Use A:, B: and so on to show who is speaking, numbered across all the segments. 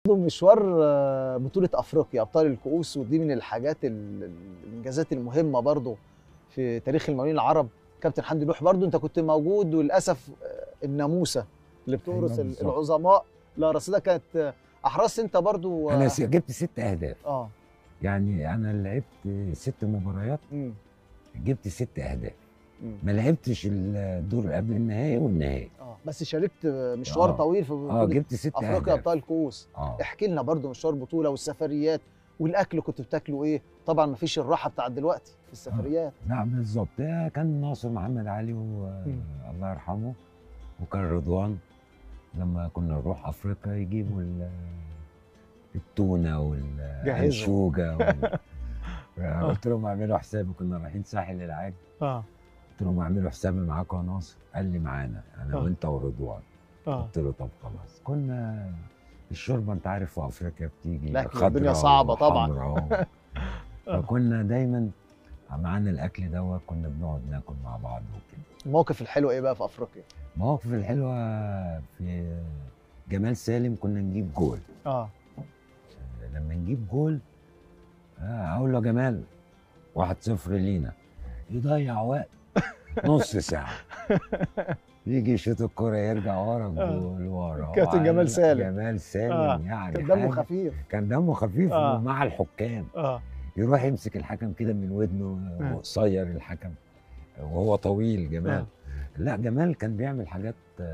A: مشوار بطولة افريقيا ابطال الكؤوس، ودي من الحاجات الانجازات المهمة برضو في تاريخ المقاولين العرب. كابتن حمدي لوح برضو انت كنت موجود، وللاسف الناموسة اللي بتورث
B: أيوة
A: العظماء لا رصيدها كانت احرزت انت برضو.
B: انا جبت 6 اهداف.
A: اه
B: يعني انا لعبت 6 مباريات، جبت 6 اهداف. ما لعبتش الدور قبل النهائي والنهائي.
A: بس شاركت مشوار طويل في بطولة
B: جبت 6
A: افريقيا
B: أهداف.
A: ابطال الكؤوس. احكي لنا برضو مشوار بطولة والسفريات والاكل، كنت بتاكلوا ايه؟ طبعا ما فيش الراحة بتاعت دلوقتي في السفريات.
B: نعم بالظبط. كان ناصر محمد علي الله يرحمه، وكان رضوان لما كنا نروح افريقيا يجيبوا التونه والانشوجه قلت لهم اعملوا حسابي، كنا رايحين ساحل العاج. قلت لهم اعملوا حسابي معاكم يا ناصر. قال لي معانا انا وانت ورضوان. قلت له طب خلاص. كنا الشوربه انت عارف في افريقيا بتيجي
A: الدنيا صعبه طبعا.
B: فكنا دايما معانا الاكل دوت، كنا بنقعد ناكل مع بعض وكده.
A: المواقف الحلوه ايه بقى في افريقيا؟
B: المواقف الحلوه في جمال سالم كنا نجيب جول. لما نجيب جول اقول له يا جمال 1-0 لينا، يضيع وقت نص ساعه يجي يشوط الكوره يرجع ورا الجول ورا.
A: كابتن جمال سالم.
B: جمال سالم يعني
A: كان دمه خفيف.
B: كان دمه خفيف مع الحكام. يروح يمسك الحكم كده من ودنه، قصير الحكم وهو طويل جمال. لا جمال كان بيعمل حاجات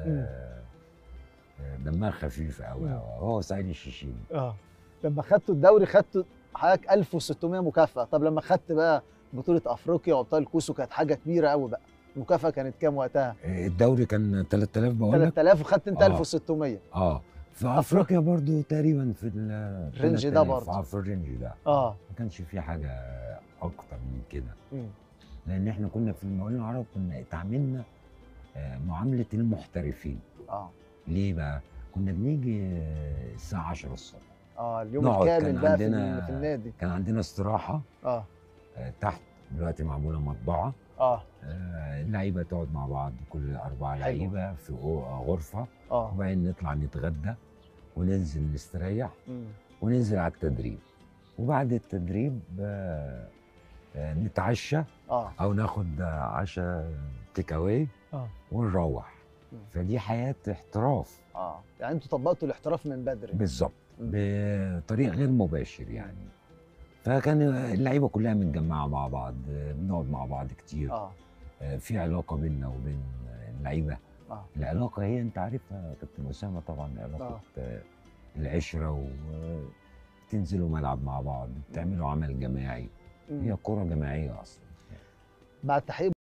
B: دمها خفيف قوي. هو سعيد الشيشيني.
A: لما خدتوا الدوري خدتوا حضرتك 1600 مكافأة. طب لما خدت بقى بطولة افريقيا وابطال الكؤوس كانت حاجة كبيرة قوي بقى، المكافأة كانت كام وقتها؟
B: الدوري كان 3000 بقول لك.
A: 3000 وخدت انت 1600.
B: في افريقيا برضو تقريبا في
A: الرينج ده برضو.
B: في الرينج ده. ما كانش في حاجة اكتر من كده. لان احنا كنا في المقاولين العرب كنا اتعاملنا معاملة المحترفين. ليه بقى؟ كنا بنيجي الساعة 10 الصبح.
A: اليوم الكامل بقى في النادي.
B: كان عندنا استراحة تحت، دلوقتي معمولة مطبعة. اللعيبة تقعد مع بعض، كل 4 لعيبة في غرفة. وبعدين نطلع نتغدى وننزل نستريح وننزل على التدريب. وبعد التدريب نتعشى أو ناخد عشاء تيك أواي ونروح. فدي حياة احتراف.
A: يعني انتوا طبقتوا الاحتراف من بدري.
B: بالظبط، بطريق غير مباشر يعني. فكان اللعيبه كلها متجمعه مع بعض، بنقعد مع بعض كتير. في علاقه بيننا وبين اللعيبه. العلاقه هي انت عارفها يا كابتن اسامه طبعا، علاقه العشره، وتنزلوا ملعب مع بعض، بتعملوا عمل جماعي. هي كره جماعيه اصلا.
A: بعد تحقيق